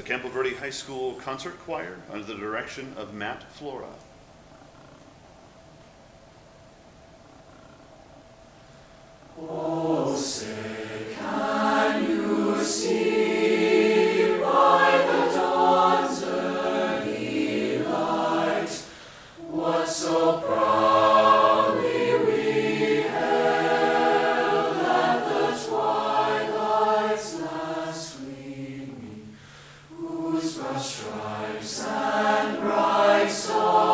Campo Verde High School Concert Choir under the direction of Matt Flora. Oh, say, can you see by the dawn's early light what so proudly we hailed at the twilight's last gleaming, whose broad stripes and bright songs